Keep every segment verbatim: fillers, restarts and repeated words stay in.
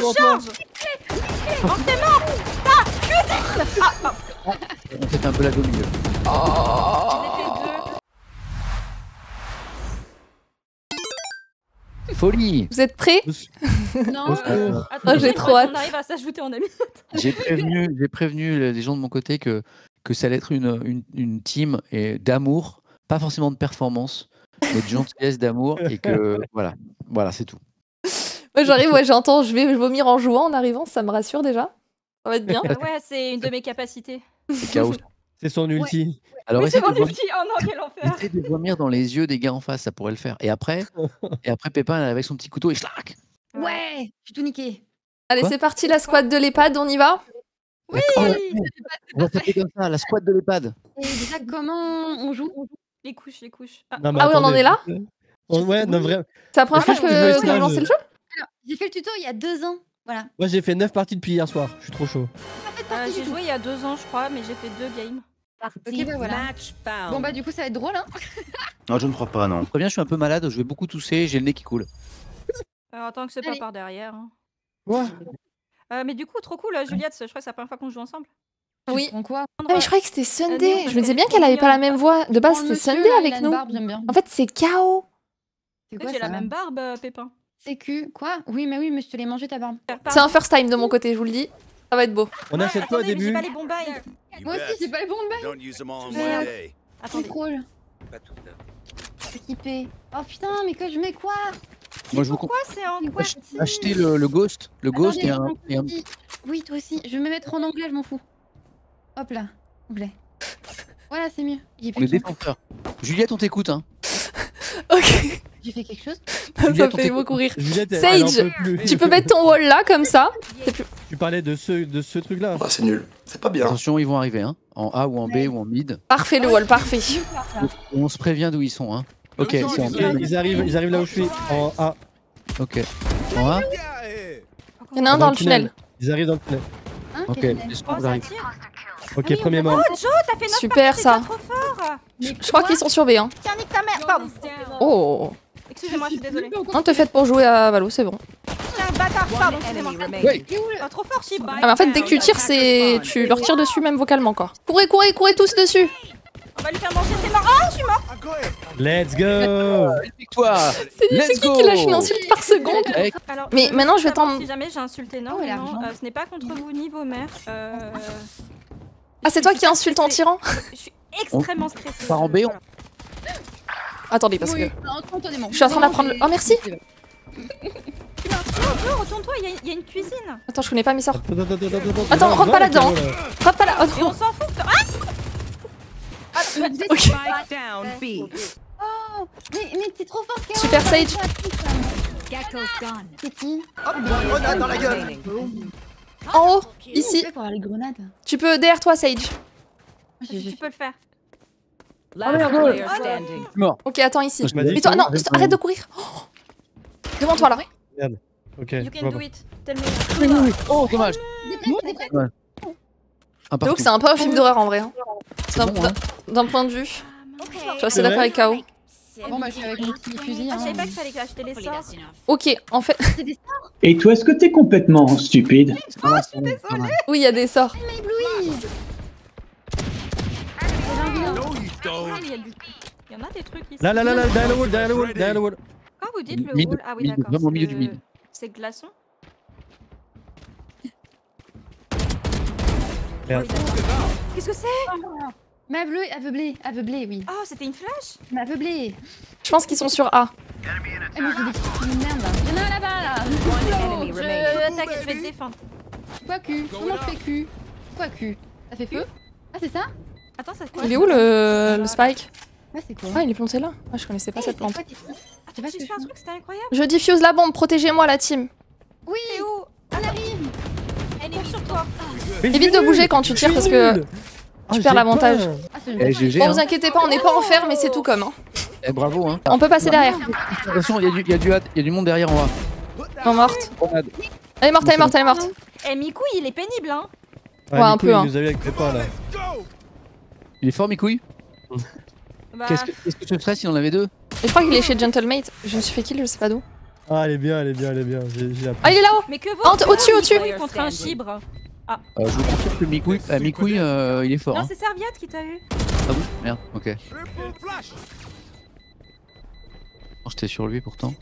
devant toi. Oh, c'est mort. Ah, cuisine. Ah, pardon. On fait un peu la go milieu. Folie. Vous êtes prêts? Non, euh, attends, j'ai trop hâte. On arrive à s'ajouter en ami. J'ai prévenu, j'ai prévenu les gens de mon côté que, que ça allait être une, une, une team et d'amour, pas forcément de performance, mais de gentillesse, d'amour, et que voilà, voilà, c'est tout. Moi j'arrive, ouais, j'entends, je vais vomir en jouant en arrivant, ça me rassure déjà. Ça va être bien. Ouais, c'est une de mes capacités. C'est chaos. C'est son ulti. Alors Oui, c'est essaye mon de, vom- ulti. Oh non, quel enfer. essaye de vomir dans les yeux des gars en face, ça pourrait le faire. Et après, et après Pépin elle, avec son petit couteau et schlac. Ouais, je suis tout niqué. Allez, Quoi c'est parti, la squad de l'EHPAD, on y va? Oui. Oh, on va s'appeler comme ça, la squad de l'EHPAD. Et déjà, comment on joue? Les couches, les couches. Ah, Non, mais Ah oui, on en attendez. est là? Oh, ouais, non, vrai. C'est la première fois Est-ce que tu veux que, que ça, vous lancez je- le jeu? Alors, j'ai fait le tuto il y a deux ans. Voilà. Moi, j'ai fait neuf parties depuis hier soir. Je suis trop chaud. Pas fait de euh, partie j'ai du tout. joué il y a deux ans, je crois, mais j'ai fait deux games. Ok, bah voilà. Bon, bah, du coup, ça va être drôle, hein. Non, je ne crois pas, non. Je préviens, je suis un peu malade, je vais beaucoup tousser, j'ai le nez qui coule. Alors, tant que c'est pas Allez. par derrière. hein. Quoi? Euh, mais du coup, trop cool, Juliette. Je crois que c'est la première fois qu'on joue ensemble. Oui. Prends quoi? Ah mais je croyais que c'était Néo, Sunday. parce Je me disais qu'elle bien est qu'elle trop avait pas la mignonne. même voix. De base, Prends le c'était monsieur, Sunday là, il avec a une nous. barbe, j'aime bien. En fait, c'est K O. C'est Oui, quoi j'ai la ça? même barbe, euh, Pépin. C'est Q. Quoi? Oui, mais oui, mais je te l'ai mangé ta barbe. C'est un first time de mon côté, je vous le dis. Ça va être beau. On achète quoi au Attendez, mais j'ai début? pas les bons bails. Moi aussi, j'ai pas le bon bail. Don't use them all in Merde. one day. C'est Attendez. drôle. Équipé. Oh putain, mais que je mets quoi? Moi je vous conseille Pourquoi c'est en quoi acheter le, le Ghost, le Ghost Attendez, et un, je et un- m'en fous. Oui, toi aussi. Je vais me mettre en anglais, je m'en fous. Hop là. Anglais. Voilà, c'est mieux. J'ai on plus est de son. défenseurs. Juliette, on t'écoute, hein. Ok. J'ai fait quelque chose? Ça Juliette, on fait t'écoute. beaucoup rire. Juliette, elle- Sage, elle en peut plus. Tu peux mettre ton wall là, comme ça. Tu parlais de ce, de ce truc-là. Ah, c'est nul. C'est pas bien. Attention, ils vont arriver, hein. En A ou en B Ouais. ou en mid. Parfait, le wall, parfait. Et on se prévient d'où ils sont, hein. Ok, Ok, c'est en B. ils arrivent, ils arrivent là où je suis. En A. Ok. En A. Il y en a un dans le tunnel. Ils arrivent dans le tunnel. Hein, Ok, quel tunnel? laisse-moi, Oh, on ça arrive. tire. Ok, premier mort. Oh, Joe, t'as fait neuf Super, parties, ça. t'es trop fort. Je je crois qu'ils sont sur B. Hein. Tiens, nique ta mère. Pardon. Oh. Excusez-moi, je suis désolée. Non, te faites pour jouer à Valo, c'est bon. Tiens, bâtard, pardon, excusez-moi. Ouais. Ah, trop fort, Chib. Ah, mais en fait, dès que tu tires, c'est tu leur tires dessus, même vocalement, quoi. Courez, courez, courez tous dessus. On va lui faire manger, c'est mort. Oh, je suis mort. Let's go! Victoire. C'est Let's c'est qui go. qui lâche une insulte par seconde? Avec- Alors, Mais je maintenant, veux je vais savoir t'en- Si jamais j'insulte énormément, l'argent. euh, ce n'est pas contre vous ni vos mères. Euh... Ah, c'est toi qui insulte en tirant? Je suis extrêmement stressée. part en B, on- Voilà. Attendez, parce Oui, que non, retourne-toi des mots. je suis en train d'apprendre le... Oh, merci. Joe, Joe, retourne-toi, il y a- il y, a une cuisine. Attends, je connais pas mes sorts. Attends, attends, attends, attends, Attends, non, rentre non, pas la là-dedans. Caro, là. Frappe pas là. Oh, Et non. on s'en fout. Ah Ah, mais vous êtes- Ok. Oh, mais, mais t'es trop fort, Kéo. Super Sage. C'est qui? Grenade dans la gueule. En haut, Comment on ici. fait pour avoir les grenades? Tu peux derrière toi, Sage. J'ai- j'ai- Tu peux le faire. Mort. Ok, attends ici. Je m'as dit Mais toi, que- non, arrête de courir. Oh. Devant toi là. Ok, You je can vois do pas. it. Tell me. Oh, dommage. Des prêts, des prêts. Un J'avoue que c'est un peu un film d'horreur en vrai. hein. D'un bon, hein. d'un point de vue. Je suis assez C'est d'accord vrai avec K O. Bon, bah, je suis avec mon petit fusil. Ah, hein. je savais pas qu'il fallait acheter les sorts. Ok, en fait, C'est des sorts, Et toi, est-ce que t'es complètement stupide? Ah, c'est bon, pas mal. oui, il y a des sorts. il m'a ébloui. Ah, il y a du- il y en a des trucs ici. Là, là, là, là, derrière le wall, derrière le wall, derrière le wall. Quand vous dites le Mid, wall, ah oui mid, d'accord. vraiment au c'est milieu le- du mid. C'est glaçon. Merde. Qu'est-ce que c'est? Mais aveuglé, aveuglé, aveuglé, oui. Oh, c'était une flash? Mais aveuglé. Je pense qu'ils sont sur A. Eh, mais j'ai des petites merde là. Il y en a un là-bas là. Je t'inquiète, je vais te défendre. Quoi Q? Comment je fais Q? Quoi Q? Ça fait feu? Ah, c'est ça? Attends, ça quoi? Il est où le, le spike? Ah, c'est quoi? Ah, il est planté là. Ah, je connaissais pas Eh, cette plante. c'est quoi, t'es- Ah, tu vas juste faire un truc, c'était incroyable. Je diffuse la bombe, protégez-moi la team. Oui, T'es où? on arrive. Elle est sur toi. Mais je Évite suis de bouger nul, quand tu je tires suis parce que nul. tu Ah, perds j'ai l'avantage. peur. Ah, c'est une Eh, G G, Bon, hein. vous inquiétez pas, on n'est pas en fer, mais c'est tout comme. Hein. Eh, bravo, hein. On peut passer derrière. Attention, il y, a du- il y, a du hâte- il y a du monde derrière en bas. Non, morte. Grenade. Elle est morte, elle est morte, elle est morte. Eh, Miku, il est pénible, hein. Ouais, un Nico, peu, il hein. nous a eu avec Pépin là. Il est fort, mes couilles. Bah, Qu'est-ce que qu'est-ce que ce serait si on en avait deux? Et je crois qu'il est chez Gentlemate. Je me suis fait kill, je sais pas d'où. Ah, elle est bien, elle est bien, elle est bien. J'ai j'ai appris. Ah, il est là-haut. Mais que vaut Ah, au-dessus, au-dessus. contre un chibre. Euh, je vous confirme que Mikouille, euh, Mikouille, euh, il est fort. Non, Hein. c'est Serviette qui t'a eu. Ah bon? Merde, ok. Non, j'étais sur lui pourtant.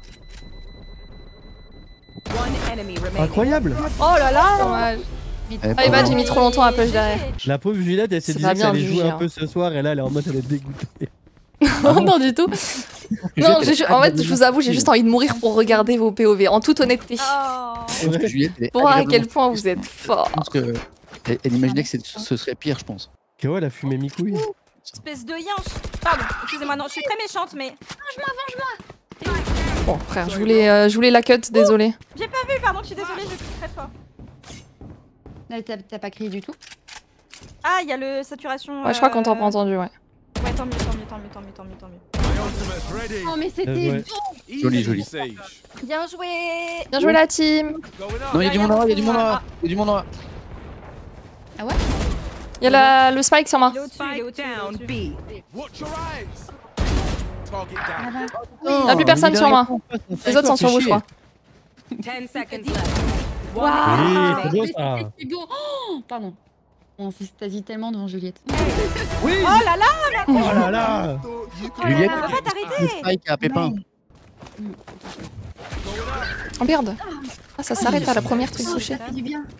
Incroyable. Oh là là. Dommage. Eh, Ah, et bah, pardon. j'ai mis trop longtemps à push derrière. La pauvre Juliette, elle s'est C'est dit pas que ça bien allait vu, jouer hein. un peu ce soir et là, elle est en mode elle est dégoûtée. Non, du tout. Non, j'ai ju- en fait, je vous avoue, j'ai juste envie de mourir pour regarder vos P O V, en toute honnêteté. Oh. Parce que Juliette, elle est Pour voir à agréablement- quel point vous êtes fort. Je pense que elle, elle imaginait que c'est- ce serait pire, je pense. Kéo, elle a fumé mi-couille. Espèce de yinche. Pardon, excusez-moi, non, je suis très méchante, mais. Bon, frère, je voulais, euh, je voulais la cut, désolé. J'ai pas vu, pardon, je suis désolée, je crie très fort. Là, T'as t'as pas crié du tout. Ah, il y a le saturation. Ouais, je crois qu'on t'a euh, pas entendu, ouais. Ouais, tant mieux, tant mieux, tant mieux, tant mieux, tant mieux, tant mieux. Oh, mais Euh, c'était ouais. Joli, joli. Bien joué. Bien joué la team. Non, il y a du monde en haut, il y a du monde en haut. Il y a du monde en haut. Il y a la- le spike sur moi. Il est au-dessus, il est au-dessus. il est au-dessus. Il y a plus personne sur moi. Les autres sont sur vous, je crois. Waouh. Oui, c'est beau ça. C'est beau. Oh, pardon. On s'extasie tellement devant Juliette. Oui. Oh là là. Oh là là. Juliette, On peut pas le t'arrêter. spike à Pépin. Oh merde. Ah, ça s'arrête à la première truc touché. Ça fait du bien.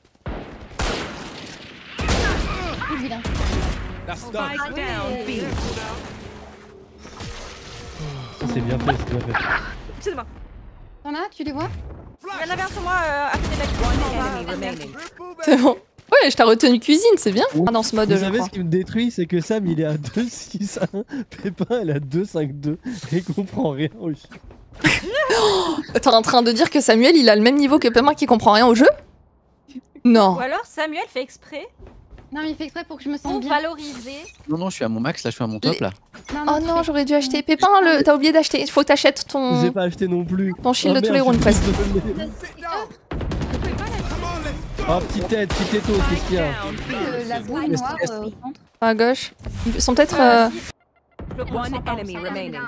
Oh, vilain. Ça, c'est bien fait, c'est bien fait. Excuse-moi. T'en as? Tu les vois? Il y en avait un sur moi euh, à côté de la cuisine. C'est bon. Ouais, je t'ai retenu cuisine, c'est bien. Ah, dans ce mode, Vous je savez crois. ce qui me détruit, c'est que Sam il est à deux six un, Pépin elle est à deux cinq deux et il comprend rien au jeu. T'es en train de dire que Samuel, il a le même niveau que Pema qui comprend rien au jeu? Non. Ou alors Samuel fait exprès Non, mais il fait exprès pour que je me sente pour bien. valoriser. Non, non, je suis à mon max, là, je suis à mon top, là. Oh non, j'aurais dû acheter. Pépin, le... t'as oublié d'acheter. Il faut que t'achètes J'ai ton... pas acheté non plus. ton shield Oh, de tous les merde, rounds je suis presque. désolé. Oh petite tête, petite tête, qu'est-ce qu'il y a? Euh, la boule noire euh, au centre. À gauche. Ils sont peut-être... Euh... Je le comprends pas, on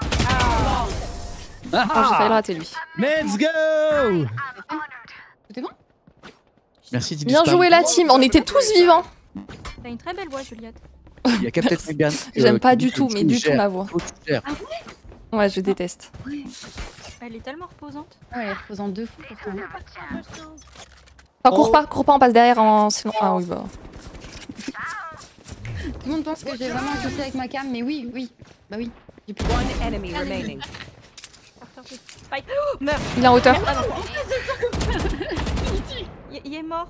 s'en Ah, j'ai failli le rater lui. Let's go! Tout est bon? Merci, Dibu Bien Spam. joué la team, on était tous vivants. T'as une très belle voix, Juliette. Il y a Captain Megan. J'aime pas du tout, mais du tout ma voix. Cher. Ouais, je déteste. Elle est tellement reposante. Ouais, elle est reposante de fou pour ça. Enfin, cours pas, cours pas, on passe derrière en silence. Ah oui, bah. Tout le monde pense que j'ai vraiment un souci avec ma cam, mais oui, oui. Bah oui. J'ai plus Spike. Oh, meurt. Il est en hauteur. Ah non. il, il est mort.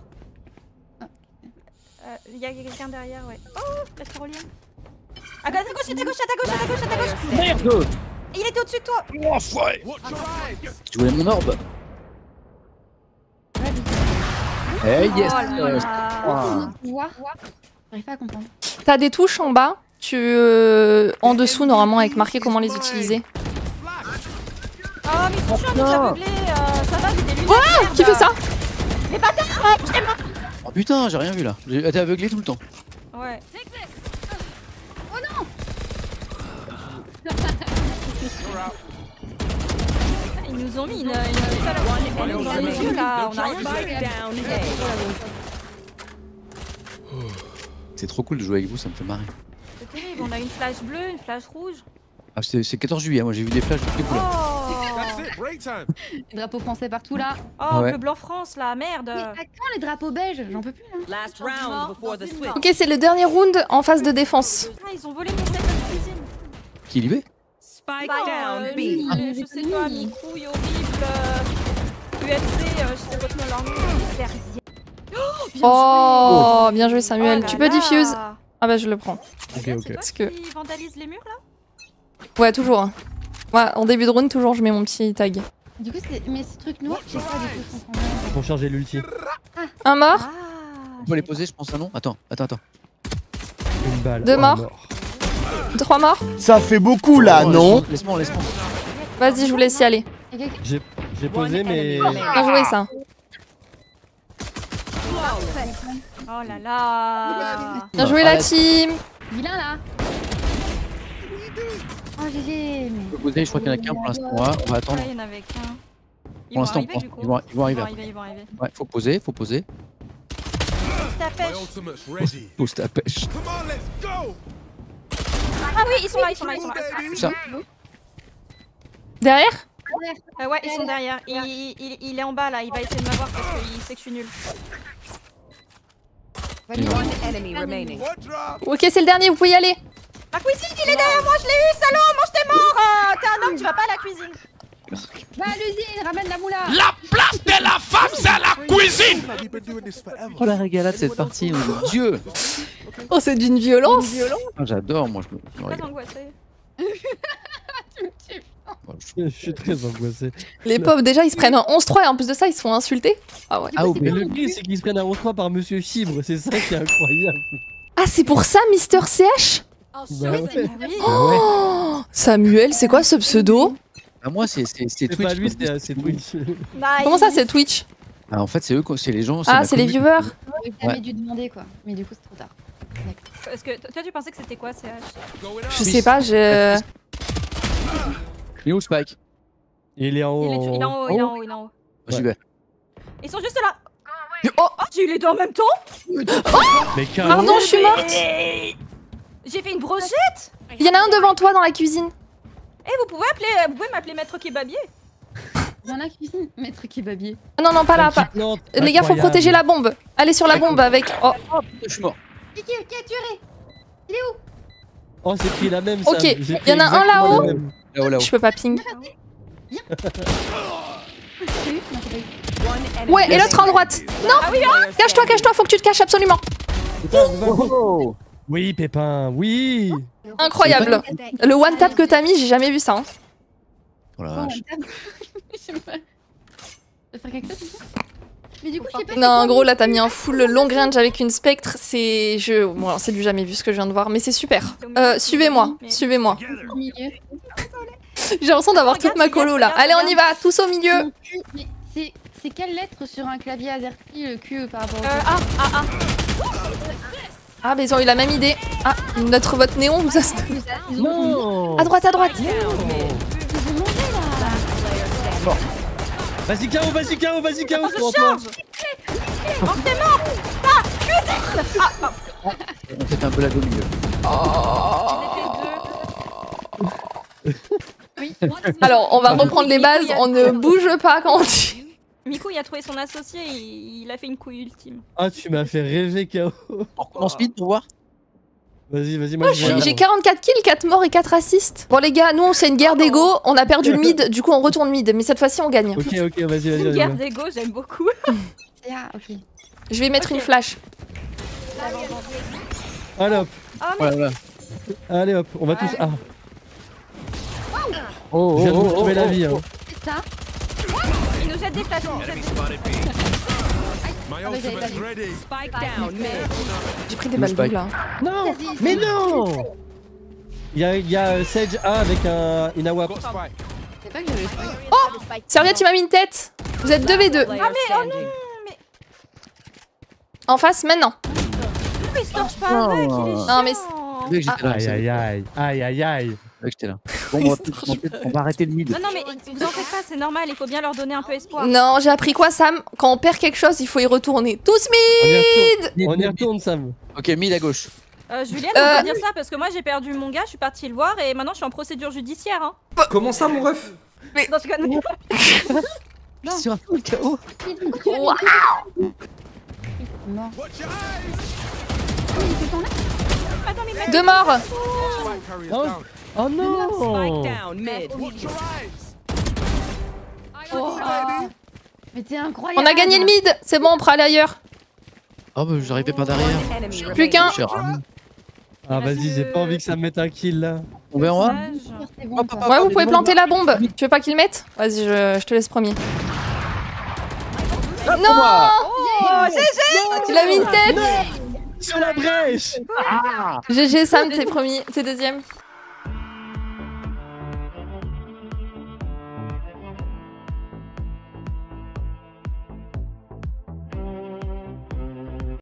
Euh, Il y a quelqu'un derrière, ouais. Oh, la tyrolienne. À gauche, à gauche, à ta gauche, à ta gauche, à ta gauche, à ta gauche. Merde! Il était au-dessus de toi. Je voulais mon orbe. Hey, yes! Oh là euh, là. ah. pouvoir. J'arrive pas à comprendre. T'as des touches en bas. Tu euh, en dessous normalement avec marqué comment les utiliser. Oh, mais ils sont chiants de t'aveugler. Euh, ça va, j'ai des lunettes. Merde. Qui fait ça? Les bâtards. Oh, Oh putain, j'ai rien vu là. J'ai été aveuglé tout le temps. ouais. Ils nous ont mis une, une salle dans les yeux là, on a rien vu. C'est trop cool de jouer avec vous, ça me fait marrer. C'est terrible, on a une flash bleue, une flash rouge. Ah, c'est c'est quatorze juillet, moi j'ai vu des flashs de toutes les couleurs. Oh, Les drapeaux français partout là. oh Ouais. bleu blanc France là, merde. Mais à quand les drapeaux beiges? J'en peux plus là. Ok, c'est le dernier round en phase de défense. Ah, ils ont volé mon set de cuisine. Qui l'y va? Spike down B. Je sais pas, mes couilles horribles. euh, U F C, euh, je sais pas comment leur nom. Sérieux. Oh, bien joué Samuel. Oh là Tu peux là. diffuse. Ah bah je le prends. Ok, C'est ok. toi Parce que- qui vandalise les murs là? Ouais, toujours. hein. Ouais, en début de round, toujours je mets mon petit tag. Du coup, c'est. Mais ce truc noir, c'est quoi du coup? je comprends pas. Pour charger l'ulti. Un mort, Ah. On peut les poser, je pense, un nom. Attends, attends, attends. Une balle. Deux Oh, morts. mort. trois morts. Ça fait beaucoup là, Oh, non? Laisse-moi, laisse-moi. Vas-y, je vous laisse y aller. Y'a quelqu'un? J'ai j'ai posé mais... Bien joué ça. Oh là là. Bien joué Ah, la là, team. Vilain là. Oh G G. Je peux poser, je crois qu'il y en a qu'un pour l'instant. Ouais, on va attendre. Ouais, il y en avait qu'un. Ils Pour vont l'instant, arriver, pour- du coup. ils vont, ils vont arriver. Ils vont après. arriver, ils vont arriver. Ouais, faut poser, faut poser. C'est ta pêche. Pose ta pêche. Ah oui, ils sont là, ils sont là, ils sont là. Ça. Derrière? Euh, ouais, ils sont derrière. Il, il, il est en bas là, il va essayer de m'avoir parce qu'il sait que je suis nulle. One enemy remaining. Ok, c'est le dernier, vous pouvez y aller. La cuisine, il est derrière moi, je l'ai eu, salaud, mange tes morts. Euh, T'es un homme, tu vas pas à la cuisine. Va à l'usine, ramène la moula. Oh la régalade cette partie, mon Dieu. Oh, c'est d'une violence. Ah, j'adore, moi je me, je me Très régale. angoissée. Ouais, je- Je suis très angoissé. Les pauvres, déjà, ils se prennent un onze trois et en plus de ça, ils se font insulter. Ah ouais. Ah, oh, Mais mais le pire, c'est qu'ils se prennent un onze trois par Monsieur Fibre, c'est ça qui est incroyable. Ah, c'est pour ça, Mister C H? Bah ouais. Oui. Oh, Samuel, c'est quoi ce pseudo? Ah, moi c'est c'est- c'est C'est Twitch. pas lui, parce que c'est c'est Twitch. Bah, Comment il- ça, c'est Twitch? Ah, en fait, c'est eux, quoi, c'est les gens. Ah, ma c'est les commu- viewers. J'aurais jamais dû demander quoi. Mais du coup, c'est trop tard. Parce que toi, tu pensais que c'était quoi, C H? Je sais pas, je. Il est où Spike? Il est en haut. Il est, il est en haut, il est en haut, il est en haut. J'y vais. Ils sont juste là. Oh Oh, j'ai eu les deux en même temps. Mais carrément. Pardon, je suis morte. J'ai fait une brochette. Il y en a un devant toi dans la cuisine. Eh, vous pouvez appeler, vous pouvez m'appeler Maître Kebabier. Il y en a cuisine, maître kebabier. Ah non, non, pas là, Un pas. petit plante, Les gars, faut incroyable. protéger la bombe. Allez sur la bombe avec. Oh, Je suis mort. Qui, qui, qui a tué? Oh, c'est pris la même. Sam. Ok, J'ai il y pris en a un exactement là-haut. la même. Là-haut, là-haut. je peux pas ping. J'ai eu? Non, j'ai pas eu. One enemy Ouais, et l'autre en droite. Non, cache-toi, cache-toi, faut que tu te caches absolument. Oh. Oui, Pépin, oui. Incroyable. Le one tap que t'as mis, j'ai jamais vu ça. hein. Oh la Oh, vache. on tape. Je sais pas. Je vais faire quelque chose, c'est ça? Mais du coup, je sais pas. Non, en gros, là, t'as mis un full long range avec une spectre. C'est. Je. Bon, c'est du jamais vu ce que je viens de voir, mais c'est super. Euh, suivez-moi, suivez-moi. Au milieu. J'ai l'impression d'avoir toute ma colo là. Allez, on y va, tous au milieu. Mon cul, mais c'est c'est quelle lettre sur un clavier AZERTY, le Q par rapport au Euh, ah, ah, ah. Ah, mais ils ont eu la même idée. Ah, notre vote néon nous a. Non. À droite, à droite. Ils ont mangé là. Vas-y, K O, vas-y, K O, vas-y, K O. Oh, c'est je pour toi. charge. Mange tes morts. On fait un peu la go au milieu. Oui. Alors, on va reprendre les bases. On ne bouge pas quand on dit. Miku, il a trouvé son associé, il, il a fait une couille ultime. Ah, tu m'as fait rêver, K O. On recommence speed pour voir. Vas-y, vas-y, moi je vais. J'ai j'ai quarante-quatre kills, quatre morts et quatre assists. Bon, les gars, nous, c'est une guerre d'ego. On a perdu le mid, du coup, on retourne mid. Mais cette fois-ci, on gagne. Ok, ok, vas-y, vas-y. Une vas-y. guerre d'ego, j'aime beaucoup. Ah, ok. Je vais mettre Ok. une flash. Allez hop, Oh, mais Voilà, voilà. allez hop, on va tous. Ah, Oh, je viens de vous sauver la vie. Hein. C'est ça. il nous jette des flashs, il nous jette des Ah, bah, j'avais pas vu. Spike down mid. J'ai pris des balles Spike. doubles là. Non, Vas-y, mais vas-y. non. Il y a, il y a euh, Sage A avec un une AWAP. C'est pas que j'avais fait. Serviette, tu m'as mis une tête. Vous êtes deux v deux. Player Ah, mais oh standing. En face, maintenant. il se torche pas avec, il est Non, mais chiant. Je savais que j'étais là. je Aïe savais aïe aïe, aïe aïe aïe. que j'étais là. Bon, on va, on va arrêter le mid. Non, non, mais vous en faites pas, c'est normal, il faut bien leur donner un peu espoir. Non, j'ai appris quoi, Sam? Quand on perd quelque chose, il faut y retourner. Tous On y mid. retourne, on y retourne, Sam. Ok, mid à gauche. Euh, Julienne, Euh. on peut pas dire ça parce que moi j'ai perdu mon gars, je suis partie le voir et maintenant je suis en procédure judiciaire. Hein. Comment ça, mon ref? Dans ce cas, non. Sur un peu le K O. Ouah. Mort. Oh, il était en là. Attends, mais Deux morts. Oh, oh non. Spike down mid. Oh. Mais t'es incroyable. On a gagné le mid. C'est bon, on peut aller ailleurs. Oh, bah j'arrivais pas derrière. One enemy Plus remaining. qu'un. J'ai ramené. Ah vas-y, j'ai pas envie que ça me mette un kill là. On va en haut. C'est bon, quoi. Ouais, vous pouvez planter la bombe. Tu veux pas qu'il le mette? Vas-y, je, je te laisse premier. Non. Oh, G G. Il a mis une tête. Sur la brèche. G G, Sam, t'es premier, t'es deuxième.